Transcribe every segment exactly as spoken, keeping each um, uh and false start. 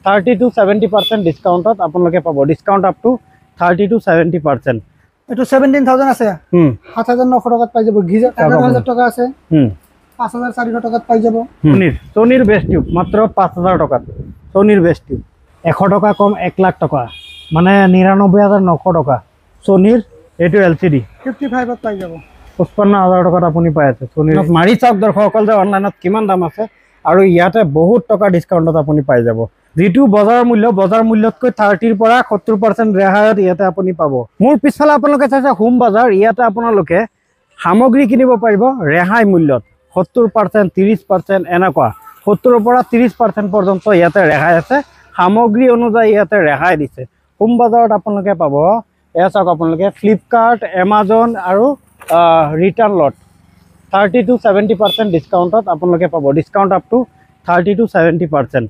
Thirty two seventy percent ডিছকাউণ্টত আপোনালোকে পাব। Discount up to thirty two seventy percent. এইটো সেভেন্টিন থাউজেণ্ড আছে, সাত হাজাৰ নশ টকাত পাই যাব। গিজাৰ এঘাৰ হাজাৰ টকা আছে, পাঁচ হাজাৰ চাৰিশ টকাত পাই যাব। সোনিৰ সোনিৰ বেষ্ট টিউব মাত্ৰ পাঁচ হাজাৰ টকাত। সোনিৰ বেষ্ট টিউব এশ টকা কম এক লাখ টকা, মানে নিৰানব্বৈ হাজাৰ নশ টকা। সোনিৰ এইটো এল চি ডি ফিফটি ফাইভত পাই যাব। পঁচপন্ন হাজাৰ টকাত আপুনি পাই আছে সোনিৰ। মাৰি চাওক দৰ্শকসকল যে অনলাইনত কিমান দাম আছে, আৰু ইয়াতে বহুত টকা ডিছকাউণ্টত আপুনি পাই যাব। যিটো বজাৰ মূল্য, বজাৰ মূল্যতকৈ থাৰ্টিৰ পৰা সত্তৰ পাৰ্চেণ্ট ৰেহাইত ইয়াতে আপুনি পাব। মোৰ পিছফালে আপোনালোকে চাইছে হোম বজাৰ। ইয়াতে আপোনালোকে সামগ্ৰী কিনিব পাৰিব ৰেহাই মূল্যত, সত্তৰ পাৰ্চেণ্ট ত্ৰিছ পাৰ্চেণ্ট এনেকুৱা। সত্তৰৰ পৰা ত্ৰিছ পাৰ্চেণ্ট পৰ্যন্ত ইয়াতে ৰেহাই আছে। সামগ্ৰী অনুযায়ী ইয়াতে ৰেহাই দিছে। হোম বজাৰত আপোনালোকে পাব এয়া চাওক আপোনালোকে ফ্লিপকাৰ্ট, এমাজন আৰু return lot thirty two seventy percent ডিছকাউণ্টত আপোনালোকে পাব। Discount up to thirty two seventy percent.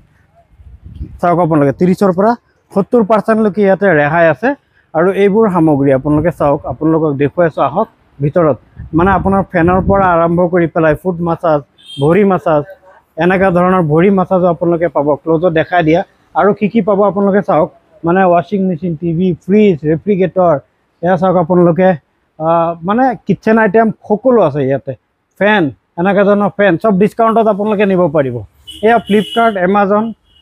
চাওক আপোনালোকে ত্ৰিছৰ পৰা সত্তৰ পাৰ্চেণ্টলৈকে ইয়াতে ৰেহাই আছে। আৰু এইবোৰ সামগ্ৰী আপোনালোকে চাওক, আপোনালোকক দেখুৱাইছোঁ আহক ভিতৰত। মানে আপোনাৰ ফেনৰ পৰা আৰম্ভ কৰি পেলাই ফুট মাছাজ, ভৰি মাছাজ, এনেকুৱা ধৰণৰ ভৰি মাছাজো আপোনালোকে পাব। ক্লজত দেখাই দিয়া। আৰু কি কি পাব আপোনালোকে চাওক, মানে ৱাশ্বিং মেচিন, টিভি, ফ্ৰিজ, ৰেফ্ৰিজৰেটৰ, এয়া চাওক আপোনালোকে মানে কিটচেন আইটেম সকলো আছে ইয়াতে। ফেন, এনেকুৱা ধৰণৰ ফেন চব ডিছকাউণ্টত আপোনালোকে নিব পাৰিব। এয়া ফ্লিপকাৰ্ট, এমাজন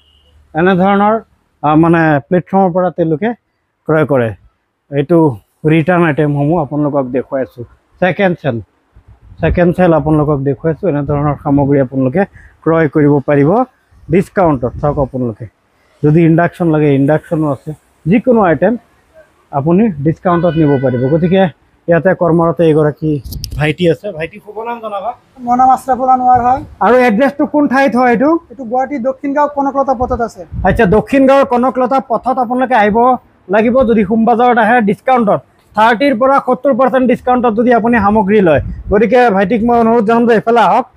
এনেধৰণৰ মানে প্লেটফৰ্মৰ পৰা তেওঁলোকে ক্ৰয় কৰে। এইটো ৰিটাৰ্ণ আইটেমসমূহ আপোনালোকক দেখুৱাইছোঁ। ছেকেণ্ড চেল ছেকেণ্ড চেল আপোনালোকক দেখুৱাইছোঁ। এনেধৰণৰ সামগ্ৰী আপোনালোকে ক্ৰয় কৰিব পাৰিব ডিছকাউণ্টত। চাওক আপোনালোকে যদি ইণ্ডাকশ্যন লাগে ইণ্ডাকশ্যনো আছে, যিকোনো আইটেম আপুনি ডিছকাউণ্টত নিব পাৰিব। গতিকে ইয়াতে কৰ্মৰত এগৰাকী ভাইটি আছে। ভাইটি শুভ নাম জনাবা। মোৰ নাম আশৰাফুল আনৱাৰ হয়। আৰু এড্ৰেছটো কোন ঠাইত হয় এইটো? এইটো গুৱাহাটী দক্ষিণ গাঁও কনকলতা পথত আছে। আচ্ছা, দক্ষিণ গাঁৱৰ কনকলতা পথত আপোনালোকে আহিব লাগিব যদি হোম বজাৰত আহে। ডিছকাউণ্টত থাৰ্টিৰ পৰা সত্তৰ পাৰ্চেণ্ট ডিছকাউণ্টত যদি আপুনি সামগ্ৰী লয়। গতিকে ভাইটিক মই অনুৰোধ জনাম যে এইফালে আহক,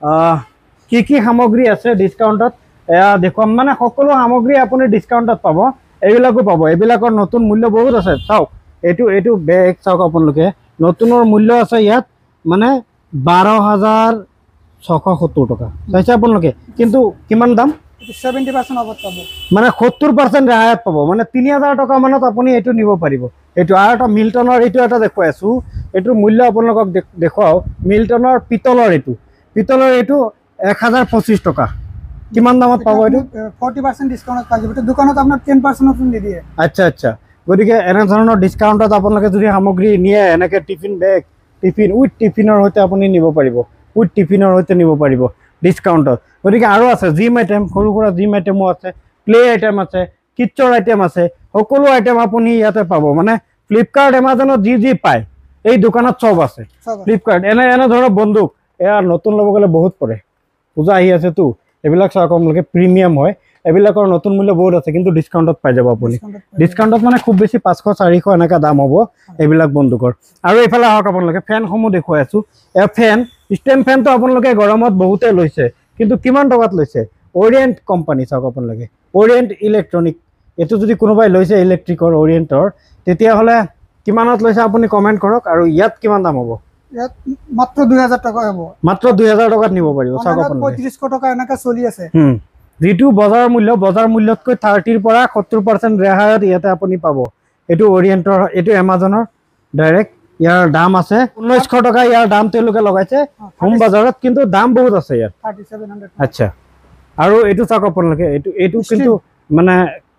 কি কি সামগ্ৰী আছে ডিছকাউণ্টত এয়া দেখুৱাম। মানে সকলো সামগ্ৰী আপুনি ডিছকাউণ্টত পাব। এইবিলাকো পাব। এইবিলাকৰ নতুন মূল্য বহুত আছে। চাওক এইটো এইটো বেগ চাওক আপোনালোকে, নতুনৰ মূল্য আছে ইয়াত মানে বাৰ হাজাৰ ছশ সত্তৰ টকা চাইছে আপোনালোকে। কিন্তু কিমান দাম? সেভেন্টি পাৰ্চেণ্ট অফত পাব, মানে সত্তৰ পাৰ্চেণ্ট ৰেহাইত পাব। মানে তিনি হাজাৰ টকা মানত আপুনি এইটো নিব পাৰিব। এইটো আৰু এটা মিল্টনৰ এইটো এটা দেখুৱাই আছোঁ। এইটোৰ মূল্য আপোনালোকক দেখুৱাওঁ। মিল্টনৰ পিতলৰ এইটো পিতলৰ এইটো এক হাজাৰ পঁচিছ টকা। কিমান দামত পাব এইটো? ফৰ্টি পাৰ্চেণ্ট ডিছকাউণ্টত পাই যাব। দোকানত আপোনাৰ টেন পাৰ্চেণ্টত নিদিয়ে। আচ্ছা আচ্ছা। গতিকে এনেধৰণৰ ডিছকাউণ্টত আপোনালোকে যদি সামগ্ৰী নিয়ে, এনেকৈ টিফিন বেগ, টিফিন উইথ টিফিনৰ সৈতে আপুনি নিব পাৰিব। উইথ টিফিনৰ সৈতে নিব পাৰিব ডিছকাউণ্টত। গতিকে আৰু আছে জিম আইটেম, সৰু সুৰা জিম আইটেমো আছে, প্লে আইটেম আছে, কিটছৰ আইটেম আছে। সকলো আইটেম আপুনি ইয়াতে পাব। মানে ফ্লিপকাৰ্ট, এমাজনত যি যি পায় এই দোকানত চব আছে। ফ্লিপকাৰ্ট এনে এনেধৰণৰ বন্দুক এয়া নতুন ল'ব গ'লে বহুত পৰে। পূজা আহি আছেতো, এইবিলাক চাওক আপোনালোকে প্ৰিমিয়াম হয়। এইবিলাকৰ নতুন মূল্য বহুত আছে, কিন্তু ডিছকাউণ্টত পাই যাব আপুনি। ডিছকাউণ্টত মানে খুব বেছি পাঁচশ চাৰিশ এনেকুৱা দাম হ'ব এইবিলাক বন্দুকৰ। আৰু এইফালে আহক আপোনালোকে ফেনসমূহ দেখুৱাই আছোঁ। এয়া ফেন, ষ্টেণ্ড ফেনটো আপোনালোকে গৰমত বহুতে লৈছে, কিন্তু কিমান টকাত লৈছে? অৰিয়েণ্ট কোম্পানী চাওক আপোনালোকে, অৰিয়েণ্ট ইলেক্ট্ৰনিক। এইটো যদি কোনোবাই লৈছে ইলেক্ট্ৰিকৰ অৰিয়েণ্টৰ, তেতিয়াহ'লে কিমানত লৈছে আপুনি কমেণ্ট কৰক। আৰু ইয়াত কিমান দাম হ'ব? ইয়াত মাত্ৰ দুই হাজাৰ টকা হ'ব। মাত্ৰ দুই হাজাৰ টকাত নিব পাৰিব। চাওক আপোনালোকে পঁয়ত্ৰিছশ টকা এনেকৈ চলি আছে। যিটো বজাৰ মূল্য, বজাৰ মূল্যতকৈ থাৰ্টিৰ পৰা সত্তৰ পাৰ্চেণ্ট ৰেহাইত ইয়াতে আপুনি পাব। এইটো অৰিয়েণ্টৰ, এইটো এমাজনৰ ডাইৰেক্ট। ইয়াৰ দাম আছে ঊনৈছশ টকা। ইয়াৰ দাম তেওঁলোকে লগাইছে হোম বজাৰত, কিন্তু দাম বহুত আছে ইয়াত। আচ্ছা। আৰু এইটো চাওক আপোনালোকে, এইটো এইটো কিন্তু মানে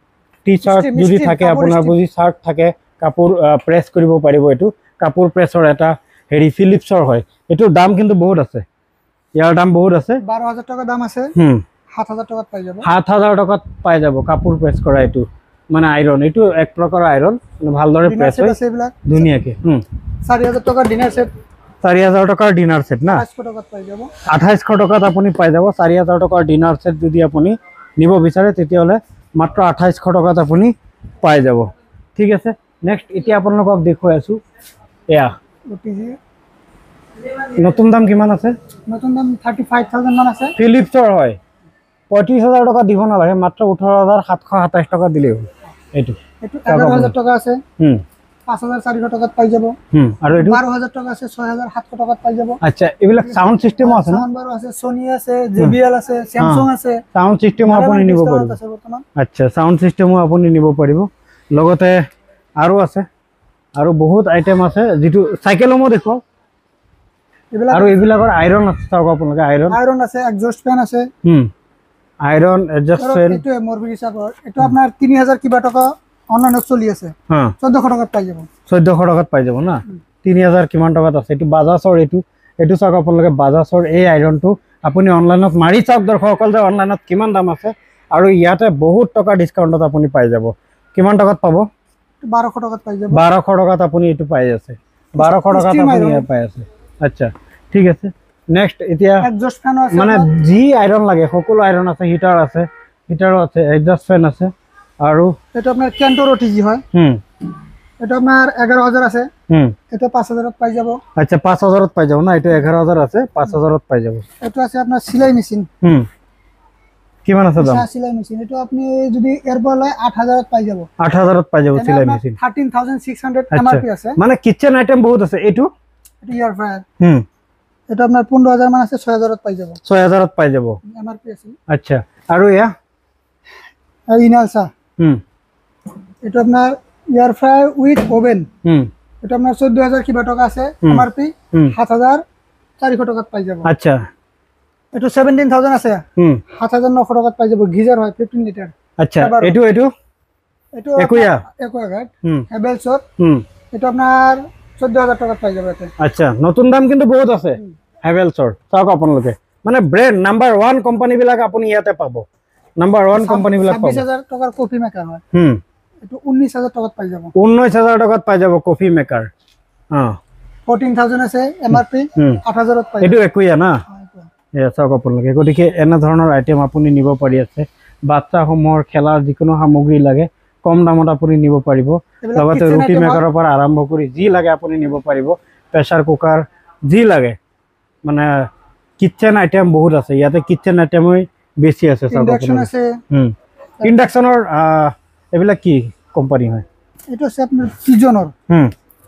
টি চাৰ্ট যদি থাকে আপোনাৰ, যদি চাৰ্ট থাকে, কাপোৰ প্ৰেছ কৰিব পাৰিব। এইটো কাপোৰ প্ৰেছৰ এটা হেৰি ফিলিপছৰ হয়। এইটোৰ দাম কিন্তু বহুত আছে। ইয়াৰ দাম বহুত আছে। বাৰ হাজাৰ টকা দাম আছে। সাত হাজাৰ টকাত পাই যাব। সাত হাজাৰ টকাত পাই যাব কাপোৰ প্ৰেছ কৰা। এইটো মানে আইৰণ, এইটো এক প্ৰকাৰৰ আইৰণ, ভালদৰে প্ৰেছ হয় ধুনীয়াকৈ। চাৰি হাজাৰ টকাৰ ডিনাৰ ছেট। চাৰি হাজাৰ টকাৰ ডিনাৰ ছেট না, আঠাইছশ টকাত আপুনি পাই যাব। চাৰি হাজাৰ টকাৰ ডিনাৰ ছেট যদি আপুনি নিব বিচাৰে, তেতিয়াহ'লে মাত্ৰ আঠাইছশ টকাত আপুনি পাই যাব। ঠিক আছে। নেক্সট এতিয়া আপোনালোকক দেখুৱাই আছোঁ। এয়া নতুন দাম কিমান আছে? নতুন দাম থাৰ্টি ফাইভ থাউজেণ্ড মান আছে। ফিলিপছৰ হয়। পঁয়ত্ৰিছ হাজাৰ টকা দিব নালাগে, মাত্ৰ ওঠৰ হাজাৰ সাতশ সাতাইছ টকা দিলেই হ'ল। এইটো এঘাৰ হাজাৰ টকা আছে। পাঁচ হাজাৰ চাৰিশ টকাত পাই যাব। হুম আৰু এইটো বাৰ হাজাৰ টকা আছে, ছয় হাজাৰ সাতশ টকাত পাই যাব। আচ্ছা এইবিলাক সাউন্ড সিস্টেমও আছে না? সাউন্ড বাৰ আছে, সনি আছে, জে বি এল আছে, স্যামসাং আছে। সাউন্ড সিস্টেমও আপুনি নিব পাৰিব। আছে বৰ্তমান। আচ্ছা সাউন্ড সিস্টেমও আপুনি নিব পাৰিব। লগতে আৰু আছে, আৰু বহুত আইটেম আছে, যেটো সাইকেলমো দেখো। এইবিলাক আৰু এইবিলাকৰ আইৰন আছে, চাওক আপোনালোকে আইৰন আইৰন আছে, এক্সজস্ট ফেন আছে। Hmm iron adjust fan. এটো মোৰবি হিচাপৰ, এটো আপোনাৰ তিনি হাজাৰ কিবা টকা অনলাইনত চলি আছে। হ্যাঁ চৈধ্যশ টকাত পাই যাব। চৈধ্যশ টকাত পাই যাব না? তিনি হাজাৰ কিমান টকাত আছে। এইটো বাজাজৰ, এইটো এইটো চাওক আপোনালোকে বাজাজৰ এই আইৰনটো আপুনি অনলাইনত মাৰি চাওক দৰ্শকসকল, যে অনলাইনত কিমান দাম আছে। আৰু ইয়াতে বহুত টকা ডিসকাউন্টত আপুনি পাই যাব। কিমান টকাত পাব? বাৰশ টকাত পাই যাব। বাৰশ টকাত আপুনি এইটো পাই আছে। বাৰশ টকাত আপুনি ইয়াত পাই আছে। আচ্ছা ঠিক আছে। নেক্সট এতিয়া এক্সজস্ট ফেন আছে, মানে যি আইৰন লাগে সকলো আইৰন আছে, হিটাৰ আছে, হিটাৰো আছে, এডজাস্ট ফেন আছে। আৰু এটা আপনার ক্যান্টর ওটিজি হয়। হুম এটা আপনার এগারো হাজার আছে। হুম এটা পাঁচ হাজারত পাই যাব। আচ্ছা পাঁচ হাজারত পাই যাব না? এটা এগারো হাজার আছে, পাঁচ হাজারত পাই যাব। এটা আছে আপনার সেলাই মেশিন। হুম কিমান আছে দাম? সেলাই মেশিন এটা আপনি যদি এরপর লয় আট হাজারত পাই যাব। আট হাজারত পাই যাব সেলাই machine. Thirteen thousand six hundred MRP আছে। মানে কিচেন আইটেম বহুত আছে। এইটো এটা এয়ার ফ্রায়ার। হুম এটা আপনার পনেরো হাজার মান আছে, ছয় হাজারত পাই যাব। ছয় হাজারত পাই যাব এমআরপি আছে। আচ্ছা আৰু এয়া আর ইনালসা। হুম এটা আপনার air fryer with oven. Hmm এটা আপনার চোদ্দ হাজার কিবা টাকা আছে, হুম। এমআরপি হুম সাত হাজার চারিশ টাকাত পাই যাব। আচ্ছা এটা সেভেন্টিন থাউজেন্ড আছে, হুম সাত হাজার নশো টাকাত পাই যাব। গিজার হয় ফিফটিন লিটার। আচ্ছা এবার এইটো এইটো এটা একুয়া একুয়াগার্ড হুম হেভেলসর। হুম এটা আপনার চোদ্দ হাজার টাকাত পাই যাব। এতে আচ্ছা নতুন দাম কিন্তু বহুত আছে হেভেলছৰ। চাওক আপোনালোকে মানে ব্ৰেণ্ড নাম্বাৰ ওৱান কোম্পানী বিলাক আপুনি ইয়াতে পাব। নাম্বাৰ ওৱান কোম্পানী বিলাক পাব। ছাব্বিশ হাজার টাকার কফি মেকার হয়। হুম এটা উনিশ হাজার টাকাত পাই যাব। ঊনৈশ হাজাৰ টকাত পাই যাব কফি মেকাৰ। অঁ ফোরটিন থাউজেন্ড আছে, এমআরপি হুম আট হাজারত পাই এইটো যাব। একুয়া না? এয়া চাওক আপোনালোকে। গতিকে এনে ধৰণৰ আইটেম আপুনি নিব পাৰি আছে। বাচ্চাসমূহৰ খেলাৰ যিকোনো সামগ্ৰী লাগে কম দামত আপুনি নিব পাৰিব। লগতে ৰুটি মেকাৰৰ পৰা আৰম্ভ কৰি যি লাগে আপুনি নিব পাৰিব। প্ৰেছাৰ কুকাৰ যি লাগে, মানে কিচেন আইটেম বহুত আছে ইয়াতে। কিচেন আইটেমই বেছি আছে। চাওক ইন্ডাকশন আপোনালোকে। আছে। হুম ইন্ডাকশনৰ এইবিলাক কি কোম্পানী হয়? এটা আছে আপনার পিজনৰ। হুম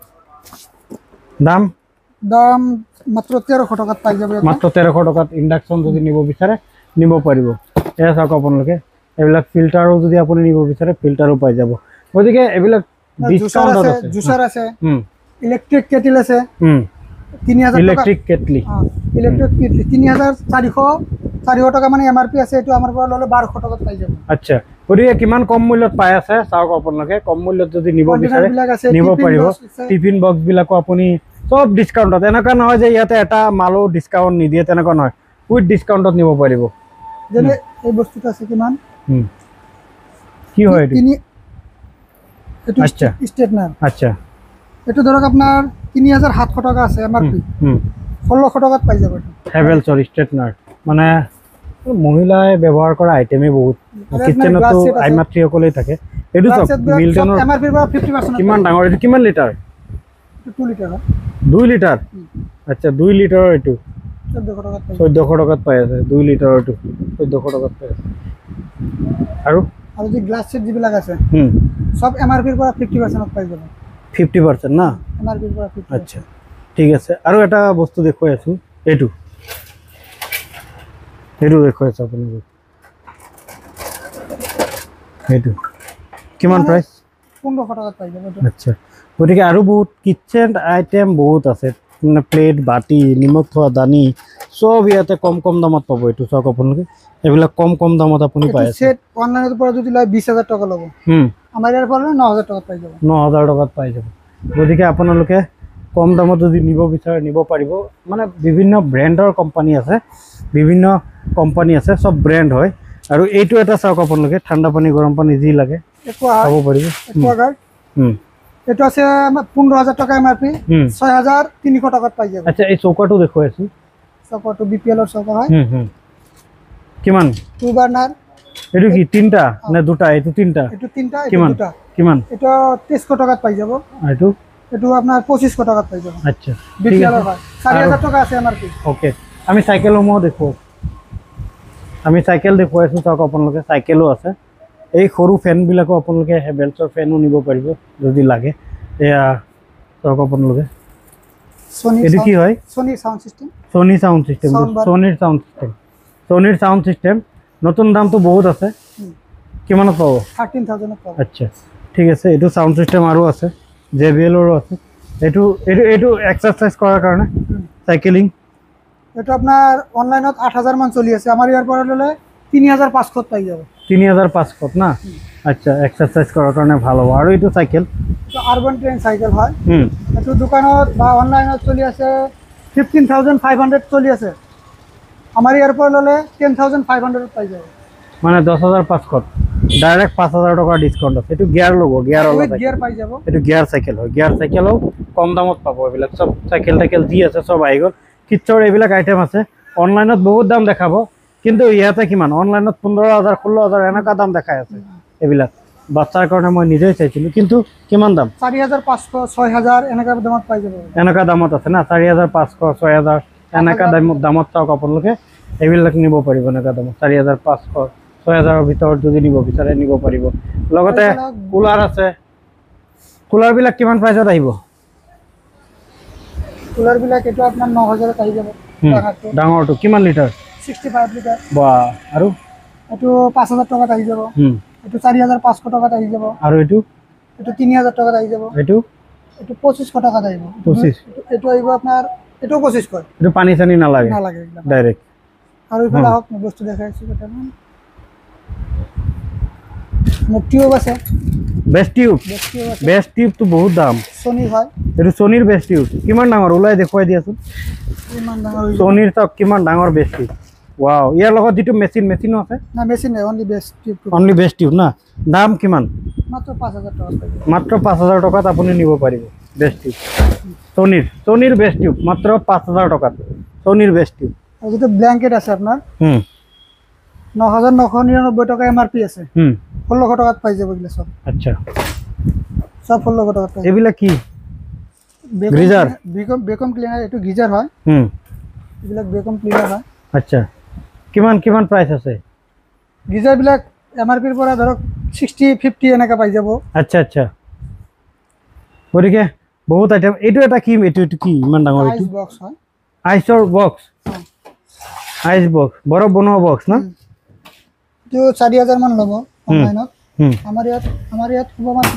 দাম দাম মাত্র তেরোশ টাকাত পাই যাব। মাত্ৰ তেৰশ টকাত ইন্ডাকশন যদি নিব বিচাৰে নিব পাৰিব। এয়া চাওক আপোনালোকে। এইবিলাক ফিল্টাৰো যদি আপুনি নিব বিচাৰে ফিল্টাৰো পাই যাব। গতিকে এইবিলাক ডিসকাউন্টত আছে। জুসার আছে, হুম ইলেকট্রিক কেটেল আছে। হুম তিনি হাজার টাকা ইলেকট্রিক কেটলি। ইলেকট্রিক কেটলি তিনি হাজার চারিশ চারিশ টাকা মানে এমআরপি আছে। এইটো আমার পৰা ললে বারোশ টাকাত পাই যাব। আচ্ছা গতিকে কিমান কম মূল্যত পাই আছে চাওক আপোনালোকে। কম মূল্যত যদি নিব বিচাৰে বিলাক আছে, নিব টিফিন পাৰিব। বক্স আছে। টিফিন বক্স বিলাকো আপুনি সব ডিসকাউন্টত। এনেকুৱা নহয় যে ইয়াতে এটা মালো ডিসকাউন্ট নিদিয়ে, তেনেকুৱা নহয়। উইথ ডিসকাউন্টত নিব পাৰিব। যেনে এই বস্তুটো আছে কিমান? হুম কি হয় এইটো? তিনি এটো আচ্ছা। স্টেটনার। আচ্ছা এটো ধৰক আপোনাৰ তিনি হাজাৰ সাতশ টাকা আছে এমআরপি, হুম ষোল্লশ টাকাত পাই যাব। হেভেলছৰ ষ্ট্ৰেটনাৰ মানে মহিলাই ব্যৱহাৰ কৰা আইটেমে বহুত। আৰু কিচেনতো glass set আছে। আইমাতৃসকলে থাকে। এইটো চাওক মিল্টনৰ এমআরপি পৰা ফিফটি পার্সেন্ট কিমান ডাঙৰ। এইটো কিমান লিটাৰ? টু লিটাৰ হয়, দুই লিটাৰ। আচ্ছা দুই লিটাৰৰ এইটো চৈধ্যশ টাকাত পাই যাব। চৈধ্যশ টকাত পাই আছে। দুই লিটাৰৰ এইটো চৈধ্যশ টকাত পাই আছে। আৰু আৰু যে গ্লাছ সেট যিবিলাক আছে হুম সব এমআরপিৰ পৰা ফিফটি পার্সেন্টত পাই যাব। ফিফটি পাৰ্চেণ্ট না? এমআরপিৰ পৰা ফিফটি। আচ্ছা ঠিক আছে। আৰু এটা বস্তু দেখুৱাই আছোঁ। এইটো এইটো দেখুৱাই আছোঁ আপোনালোকক। এইটো কিমান প্ৰাইচ? পোন্ধৰশ টাকাত পাই যাব। আচ্ছা গতিকে আৰু বহুত কিচেন আইটেম বহুত আছে। মানে প্লেট বাতি নিমখ থোৱা দানি চব ইয়াতে কম কম দামত পাব। এইটো চাওক আপোনালোকে। এইবিলাক কম কম দামত আপুনি পাই আছে। সেট অনলাইনৰ পৰা যদি লয় বিশ হাজাৰ টাকা ল'ব, হুম আমাৰ ইয়াৰ পৰা ন হাজাৰ টাকাত পাই যাব। ন হাজাৰ টকাত পাই যাব। গতিকে আপোনালোকে কম দামত যদি নিব বিচাৰে নিব পাৰিব। মানে বিভিন্ন ব্ৰেণ্ডৰ কোম্পানী আছে, বিভিন্ন কোম্পানী আছে, চব ব্ৰেণ্ড হয়। আৰু এইটো এটা চাওক আপোনালোকে। ঠাণ্ডা পানী গৰম পানী যি লাগে একোৱা খাব পাৰিব। একোৱাগাৰ্ড হুম এইটো আছে পোন্ধৰ হাজাৰ টকা এমআরপি, হুম ছয় হাজাৰ তিনিশ টাকাত পাই যাব। আচ্ছা এই চৌকাটো দেখুৱাই আছোঁ। চকাটো বিপিএলৰ চকা হয়। হুম হুম কিমান? Two burner. এইটো কি তিনটা নে দুটা? এইটো তিনটা। এইটো তিনটা, এইটো কিমান দুটা। কিমান? এটা তেইছশ টাকাত পাই যাব। আর এইটো এইটো আপোনাৰ পঁচিছশ টাকাত পাই যাব। আচ্ছা ঠিক বিপিএলৰ আছে। হয়, চাৰি হাজাৰ টকা আছে এমআরপি। ওকে আমি চাইকেলসমূহ দেখুৱাওঁ। আমি চাইকেল দেখুৱাই আছোঁ। চাওক আপোনালোকে চাইকেলো আছে। এই সৰু ফেনবিলাকো আপোনালোকে হেভেলছৰ ফেনো নিব পাৰিব যদি লাগে। এয়া চাওক আপোনালোকে Sony এইটো কি sound- হয় Sony sound system Sony sound system Sound bar. Sonyৰ sound system Sonyৰ sound system নতুন দামটো বহুত আছে কিমানত পাব thirteen thousand ত পাব আচ্ছা ঠিক আছে এইটো সাউন্ড সিস্টেম আৰু আছে জে বি এল ৰো আছে এইটো এইটো এইটো এক্সাৰসাইজ কৰাৰ কাৰণে সাইকেলিং এটা আপনার অনলাইনত আট হাজার মান চলি আছে আমার ইয়ার পরে ললে তিন হাজার পাঁচশো পাই যাবে তিনি হাজাৰ পাঁচশ না আচ্ছা এক্সাৰসাইজ কৰাৰ কাৰণে ভাল হ'ব আৰু এইটো সাইকেল তো আরবান ট্রেন সাইকেল হয় হুম এটো দোকানত বা অনলাইনত চলি আছে ফিফটিন থাউজেন্ড ফাইভ হান্ড্রেড চলি আছে আমার ইয়ার পরে ললে টেন থাউজেন্ড ফাইভ হান্ড্রেড পাই যাবে মানে দহ হাজাৰ পাঁচশ ডাইৰেক্ট পাঁচ হাজাৰ টকাৰ ডিছকাউণ্ট আছে এইটো গিয়াৰ ল'ব গিয়াৰ উইথ অলপ গিয়ার পাই যাব এইটো গিয়াৰ চাইকেল হয় গিয়াৰ চাইকেলো কম দামত পাব এইবিলাক চব চাইকেল টাইকেল যি আছে চব আহি গ'ল কিটছৰ এইবিলাক আইটেম আছে অনলাইনত বহুত দাম দেখাব কিন্তু ইয়াতে কিমান অনলাইনত পোন্ধৰ হাজাৰ ষোল্ল হাজাৰ এনেকুৱা দাম দেখাই আছে এইবিলাক বাচ্চাৰ কাৰণে মই নিজেই চাইছিলোঁ কিন্তু কিমান দাম চাৰি হাজাৰ পাঁচশ ছয় হাজাৰ এনেকুৱা দামত পাই যাব এনেকুৱা দামত আছে না চাৰি হাজাৰ পাঁচশ ছয় হাজাৰ এনেকুৱা দামত দামত চাওক আপোনালোকে এইবিলাক নিব পাৰিব এনেকুৱা দামত চাৰি হাজাৰ পাঁচশ ছয় হাজাৰৰ ভিতৰত যদি নিব বিচাৰে নিব পাৰিব লগতে কুলাৰ আছে কুলাৰবিলাক কিমান প্ৰাইচত আহিব কুলার বিলাক এটা আপনার ন হাজারত আহি যাব ডাঙৰটো কিমান লিটাৰ সিক্সটি ফাইভ লিটার বা আৰু এটো পাঁচ হাজার টাকাত আহি যাব হুম এটো চাৰি হাজাৰ পাঁচশ টাকাত আহি যাব আৰু এইটো এটো তিনি হাজার টাকাত আহি যাব এইটো এটো পঁচিছশ টাকাত আহিব পঁচিছ এটো আহিব আপনার এটো পঁচিছশ এইটো পানী চানী নালাগে নালাগে এইবিলাক ডাইৰেক্ট আৰু ইফালে হওক মই বস্তু দেখাইছো কেইটামান টিউব আছে বেষ্ট টিউব বেষ্ট টিউব আছে বেষ্ট টিউবটো বহুত দাম সনি হয় এইটো ছনীৰ বেষ্ট টিউব কিমান ডাঙৰ ওলাই দেখুৱাই দিয়াচোন ইমান ডাঙৰ হৈ যায়। ছনীৰ চাওক কিমান ডাঙৰ বেষ্ট টিউব ৱাও ইয়াৰ লগত যিটো মেচিন মেচিনো আছে না মেচিন নাই only best tube only best tube না দাম কিমান মাত্র পাঁচ হাজার টাকা পাই যাব মাত্ৰ পাঁচ হাজাৰ টকাত আপুনি নিব পাৰিব বেষ্ট টিউব ছনীৰ ছনীৰ বেষ্ট টিউব মাত্ৰ পাঁচ হাজাৰ টকাত ছনীৰ বেষ্ট টিউব আৰু যেটো ব্ল্যাঙ্কেট আছে আপনার হুম ন হাজাৰ নশ নিৰানব্বৈ টাকা এম আৰ পি আছে হুম ষোল্লশ টাকাত পাই যাব এগুলো সব আচ্ছা সব ষোল্লশ টাকাত পাই যাব এইবিলাক কি vacuum Geyser? Vacuum vacuum cleaner এটো গিজার হয় হুম এগুলো বেকম ক্লিনার হয় আচ্ছা কিমান কিমান প্ৰাইচ আছে গিজার বিলাক এম আৰ পিৰ পৰা ধৰক ষাঠি পঞ্চাছ এনেকা পাই যাব আচ্ছা আচ্ছা গতিকে বহুত আইটেম এইটো এটা কি এইটো এইটো কি ইমান ডাঙৰ আইস এইটো বক্স হয় আইচৰ বক্স আইচ বক্স বৰফ বনোৱা বক্স না তো চাৰি হাজাৰ মান ল'ব অনলাইনত হুম আমাৰ ইয়াত আমাৰ ইয়াত হ'ব মাত্ৰ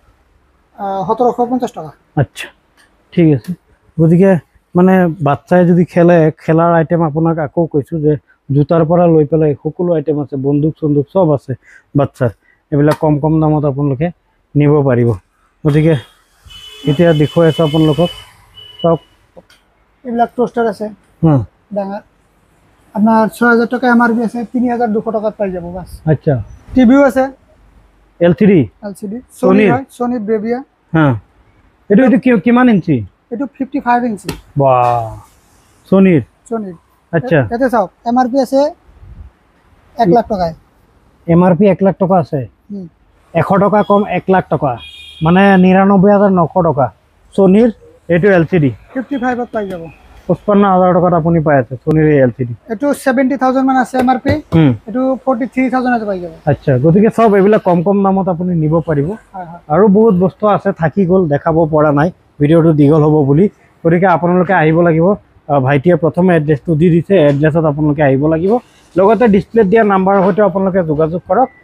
সোতৰশ পঞ্চাছ টকা আচ্ছা ঠিক আছে গতিকে মানে বাচ্চাই যদি খেলে খেলাৰ আইটেম আপোনাক আকৌ কৈছোঁ যে জোতাৰ পৰা লৈ পেলাই সকলো আইটেম আছে বন্দুক চন্দুক চব আছে বাচ্চাৰ এইবিলাক কম কম দামত আপোনালোকে নিব পাৰিব গতিকে এতিয়া দেখুৱাই আছোঁ আপোনালোকক চব এইবিলাক টোস্টার আছে হুম ডাঙৰ আপোনাৰ ছয় হাজাৰ টকা এম আৰ পি আছে তিনি হাজাৰ দুশ টকাত পাই যাব বাছ আচ্ছা টিভিও আছে L C D L C D Sony Sony হয় সনি ব্রেভিয়া হা এইটো এইটো কি- কিমান ইঞ্চি এইটো ফিফটি ফাইভ ইঞ্চি বা ছনীৰ সনিৰ আচ্ছা ইয়াতে চাওক এম আৰ পি আছে এক লাখ টকায় এম আৰ পি এক লাখ টকা আছে হুম। এশ টকা কম এক লাখ টকা মানে নিৰানব্বৈ হাজাৰ নশ টকা ছনীৰ এইটো এল চি ডি ফিফটি ফাইভত পাই যাব পঁচপন্ন হাজাৰ টকাত আপুনি পাই আছে ছনীৰ এই এল চি ডি এইটো ছেভেণ্টি থাউজেণ্ড মান আছে এম আৰ পি এইটো ফৰ্টি থ্ৰী থাউজেণ্ডতে পাই যাব আচ্ছা গতিকে চব এইবিলাক কম কম দামত আপুনি নিব পাৰিব হয় হয় আৰু বহুত বস্তু আছে থাকি গ'ল দেখাব পৰা নাই ভিডিঅ'টো দীঘল হ'ব বুলি গতিকে আপোনালোকে আহিব লাগিব আহ, ভাইটিয়ে প্ৰথমে এড্ৰেছটো দি দিছে এড্ৰেছত আপোনালোকে আহিব লাগিব লগতে ডিছপ্লেত দিয়া নাম্বাৰৰ সৈতে আপোনালোকে যোগাযোগ কৰক